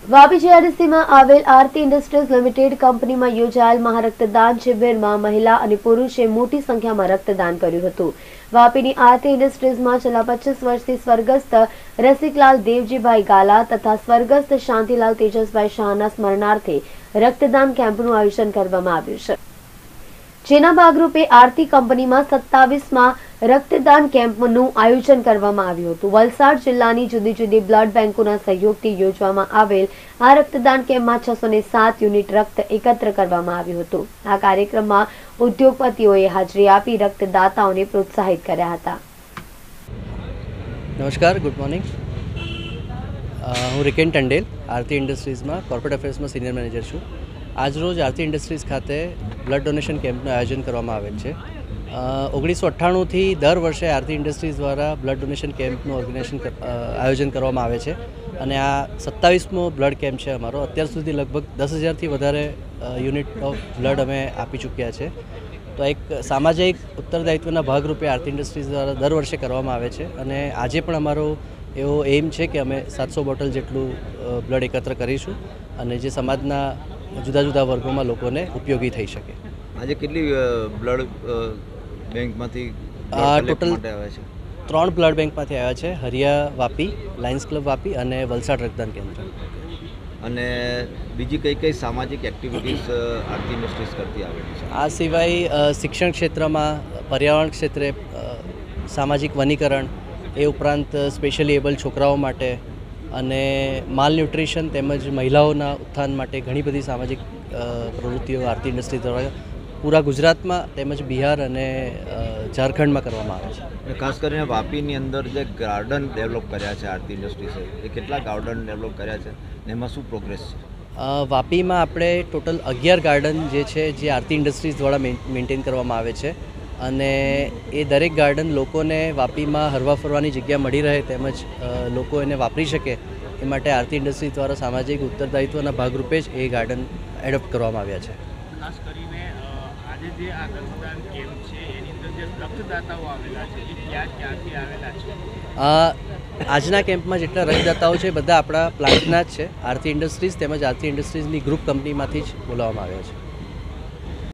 વાપી જીઆરડીસીમાં આવેલ આરતી industries limited કંપનીમાં યોજાયેલ મહારક્તદાન શિબિરમાં મહિલા અને પુરુષે મોટી સંખ્યામાં રક્તદાન કર્યું હતું। વાપીની આરતી ઇન્ડસ્ટ્રીઝમાં છેલ્લા 25 વર્ષથી સ્વર્ગસ્થ રસિકલાલ દેવજીભાઈ ગાલા તથા સ્વર્ગસ્થ શાંતિલાલ તેજસભાઈ શાહના સ્મરણાર્થે રક્તદાન કેમ્પનું આયોજન કરવામાં આવ્યું છે, જેના ભાગરૂપે આરતી કંપનીમાં 27માં રક્તદાન કેમ્પનું આયોજન કરવામાં આવ્યું હતું। વલસાડ જિલ્લાની જુદી જુદી બ્લડ બેંકોના સહયોગથી યોજવામાં આવેલ આ રક્તદાન કેમ્પમાં 607 યુનિટ રક્ત એકત્ર કરવામાં આવ્યું હતું। આ કાર્યક્રમમાં ઉદ્યોગપતિઓએ હાજરી આપી રક્તદાતાઓને પ્રોત્સાહિત કર્યા હતા। नमस्कार, गुड मॉर्निंग। હું રિકેન ટંડેલ આરતી ઇન્ડસ્ટ્રીઝમાં કોર્પોરેટ અફેર્સમાં સિનિયર મેનેજર છું। આજરોજ આરતી ઇન્ડસ્ટ્રીઝ ખાતે બ્લડ ડોનેશન કેમ્પનું આયોજન કરવામાં આવેલ છે। 1998થી દર વર્ષે આરતી ઇન્ડસ્ટ્રીઝ દ્વારા બ્લડ ડોનેશન કેમ્પનું આયોજન કરવામાં આવે છે અને આ 27મો બ્લડ કેમ્પ છે અમારો। અત્યાર સુધી લગભગ 10,000થી વધારે યુનિટ ઓફ બ્લડ અમે આપી ચૂક્યા છે। તો એક સામાજિક ઉત્તરદાયિત્વના ભાગરૂપે આરતી ઇન્ડસ્ટ્રીઝ દ્વારા દર વર્ષે કરવામાં આવે છે અને આજે પણ અમારો એવો એમ છે કે અમે 700 બોટલ જેટલું બ્લડ એકત્ર કરીશું અને જે સમાજના જુદા જુદા વર્ગોમાં લોકોને ઉપયોગી થઈ શકે। આજે કેટલી બ્લડ બેંકમાંથી ટોટલ 3 બ્લડ બેંકમાંથી આવ્યા છે, હરિયા વાપી, લાયન્સ ક્લબ વાપી અને વલસાડ રક્તદાન કેન્દ્ર। અને બીજી કઈ કઈ સામાજિક એક્ટિવિટીઝ આરતી ઇન્ડસ્ટ્રીઝ કરતી આવેલી છે? આ સિવાય શિક્ષણ ક્ષેત્રમાં, પર્યાવરણ ક્ષેત્રે, સામાજિક વનીકરણ, એ ઉપરાંત સ્પેશિયલી એબલ છોકરાઓ માટે અને માલ ન્યુટ્રિશન તેમજ મહિલાઓના ઉત્થાન માટે ઘણી બધી સામાજિક પ્રવૃત્તિઓ આરતી ઇન્ડસ્ટ્રી દ્વારા પૂરા ગુજરાતમાં તેમજ બિહાર અને ઝારખંડમાં કરવામાં આવે છે। અને ખાસ કરીને વાપીની અંદર જે ગાર્ડન ડેવલપ કર્યા છે આરતી ઇન્ડસ્ટ્રીઝે, એ કેટલા ગાર્ડન ડેવલપ કર્યા છે ને એમાં શું પ્રોગ્રેસ છે? વાપીમાં આપણે ટોટલ 11 ગાર્ડન જે છે જે આરતી ઇન્ડસ્ટ્રીઝ દ્વારા મેન્ટેન કરવામાં આવે છે અને એ દરેક ગાર્ડન લોકોને વાપીમાં હરવા ફરવાની જગ્યા મળી રહે તેમજ લોકો એને વાપરી શકે એ માટે આરતી ઇન્ડસ્ટ્રી દ્વારા સામાજિક ઉત્તરદાયિત્વના ભાગરૂપે જ એ ગાર્ડન એડોપ્ટ કરવામાં આવ્યા છે। ખાસ કરીને આજે જે આ રક્તદાન કેમ્પ છે એની અંદર જે રક્તદાતાઓ આવેલા છે એ ક્યાંથી આવેલા છે? આજના કેમ્પમાં જેટલા રક્તદાતાઓ છે બધા આપણા પ્લાન્ટના જ છે, આરતી ઇન્ડસ્ટ્રીઝ તેમજ આરતી ઇન્ડસ્ટ્રીઝની ગ્રુપ કંપનીમાંથી જ બોલાવવામાં આવ્યા છે।